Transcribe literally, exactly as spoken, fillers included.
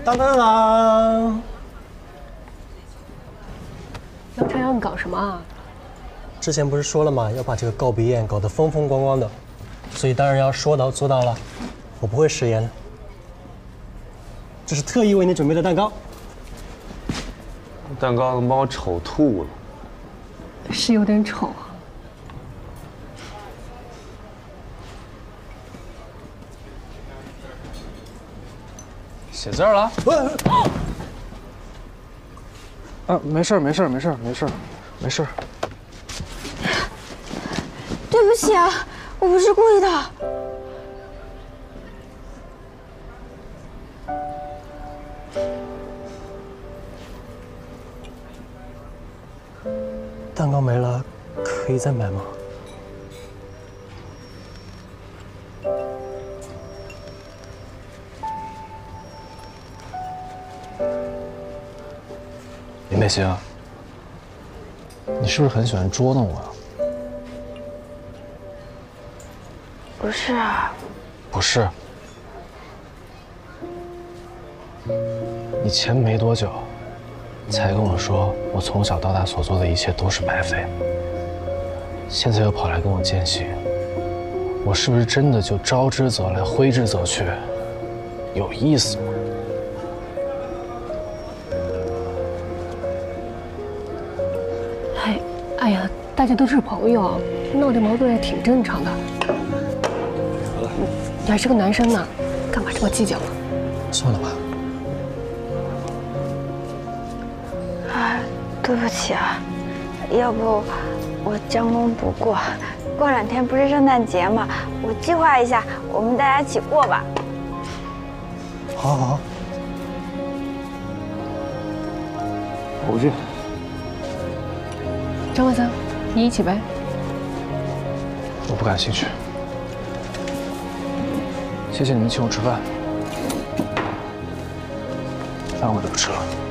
当当当！ 要这样搞什么啊？ 之前不是说了吗？要把这个告别宴搞得风风光光的，所以当然要说到做到了。我不会食言的。这是特意为你准备的蛋糕。 蛋糕能把我丑吐了。 是有点丑啊。 写字儿了？啊，没事儿，没事儿，没事儿，没事儿，没事儿。 对不起啊，我不是故意的。 蛋糕没了，可以再买吗？ 林北星，你是不是很喜欢捉弄我呀？ 不是啊， 不是。你前没多久才跟我说，我从小到大所做的一切都是白费，现在又跑来跟我践行，我是不是真的就招之则来，挥之则去？有意思吗？ 哎呀，大家都是朋友，闹点矛盾也挺正常的。你还是个男生呢，干嘛这么计较啊？ 算了吧。 啊，对不起啊，要不我将功补过，过两天不是圣诞节吗？我计划一下，我们大家一起过吧。 好好好。 我不去。 张万森，你一起呗。 我不感兴趣。谢谢你们请我吃饭，饭我就不吃了。